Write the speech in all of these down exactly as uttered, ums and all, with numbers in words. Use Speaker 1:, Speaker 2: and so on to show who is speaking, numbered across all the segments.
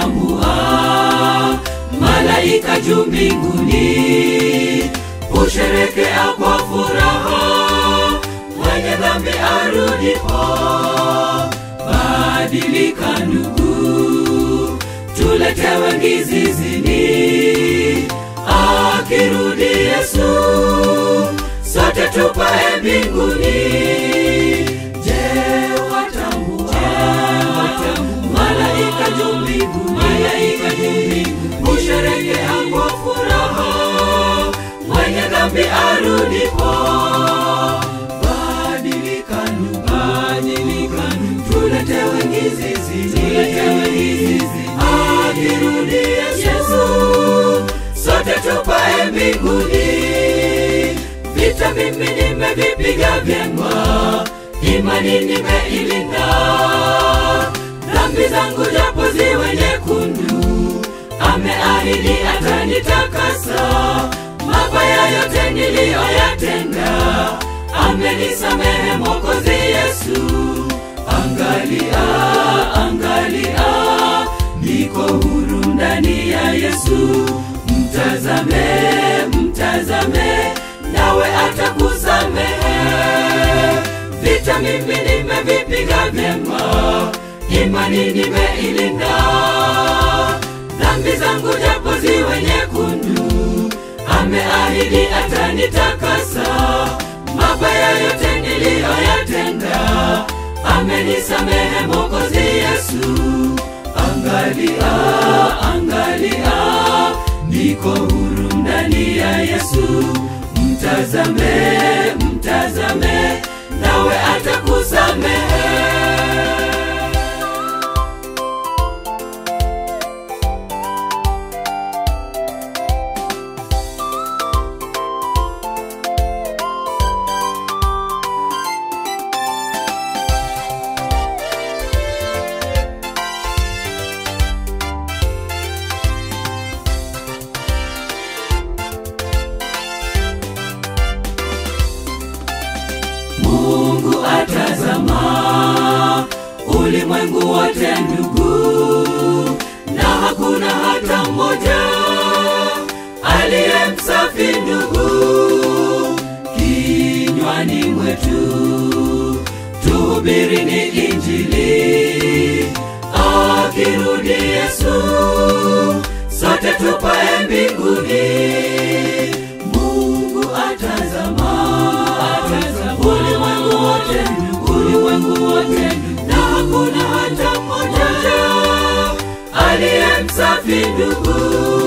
Speaker 1: watambua malaika juu mbinguni, usherekea kwa furaha mwenye dhambi arudipo. Badilika ndugu, tulete wengi zizini, akirudi Yesu sote tupae mbinguni. Je, watambua malaika juu mbinguni, malaika juu mbinguni, usherekea kwa furaha mwenye dhambi arudipo. Badilika ndugu, badilika ndugu, tulete wengi zizini, tulete wengi zizini, akirudi Yesu sote tupae mbinguni. Vita mimi nimevipiga vyema, imani nimeilinda, dhambi zangu japo ziwe nyekundu, ameahidi atanitakasa. Mabaya yote niliyoyatenda, amenisamehe Mwokozi Yesu. Angalia, angalia, niko huru ndani ya Yesu. Mtazame, mtazame, nawe atakusamehe. Vita mimi nimevipiga vyema, imani nimeilinda, dhambi zangu japo ziwe nyekundu, ameahidi atanitakasa. Mabaya yote niliyoyatenda, amenisamehe Mwokozi Yesu. Angalia, angalia, niko huru ndani ya Yesu. Mtazame, mtazame, nawe atakusamehe. Mungu atazama ulimwengu wote ndugu, na hakuna hata mmoja aliye msafi ndugu. Kinywani mwetu tuhubiri ni Injili, akirudi Yesu sote tupae mbinguni. Mungu atazama ulimwengu wote ndugu, ulimwengu wote ndugu, na hakuna hata mmoja aliye msafi ndugu.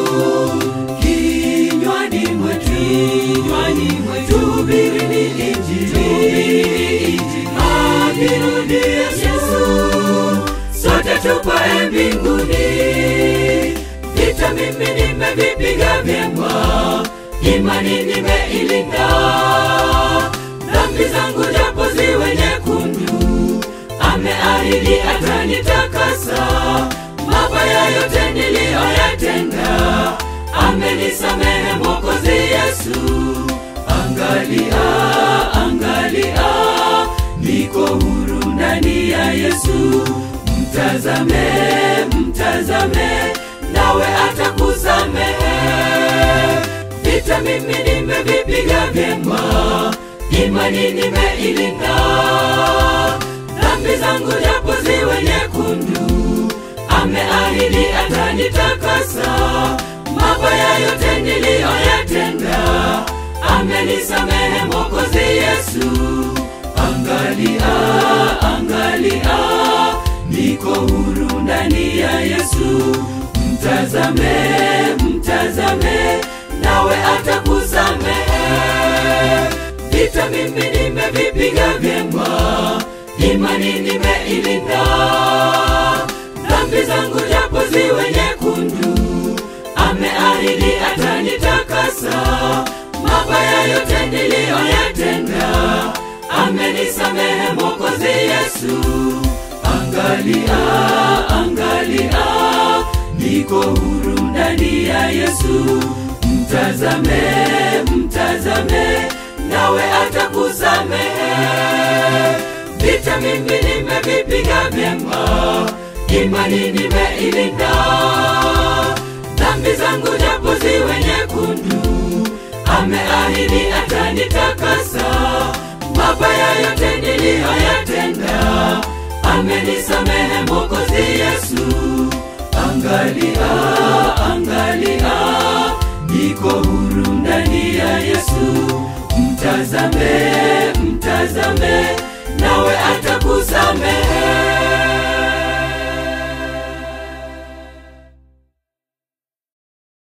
Speaker 1: Kinywani mwetu, kinywani mwetu tuhubiri ni Injili, akirudi Yesu sote tupae mbinguni. Vita mimi nimevipiga vyema, imani nimeilinda, dhambi zangu japo ziwe nyekundu, ameahidi atanitakasa. Mabaya yote niliyoyatenda, amenisamehe Mwokozi Yesu. Angalia, angalia, niko huru ndani ya Yesu. Mtazame, mtazame, nawe atakusamehe. Vita mimi nimevipiga vyema, imani nimeilinda, dhambi zangu japo ziwe nyekundu, ameahidi atanitakasa. Mabaya yote niliyoyatenda, amenisamehe Mwokozi Yesu. Angalia, angalia, niko huru ndani ya Yesu. Mtazame, mtazame, nawe atakusamehe. Vita mimi nimevipiga vyema, imani nimeilinda, dhambi zangu japo ziwe nyekundu, ameahidi atanitakasa. Mabaya yote niliyoyatenda, amenisamehe Mwokozi Yesu. Angalia, angalia, niko huru ndani ya Yesu. Mtazame, mtazame, nawe atakusamehe. Vita mimi nimevipiga vyema, imani nimeilinda. Dhambi zangu japo ziwe nyekundu, ameahidi atanitakasa. Mabaya yote niliyoyatenda, amenisamehe Mwokozi Yesu. Angalia, angalia, niko huru ndani ya Yesu. Mtazame, mtazame, nawe atakusamehe.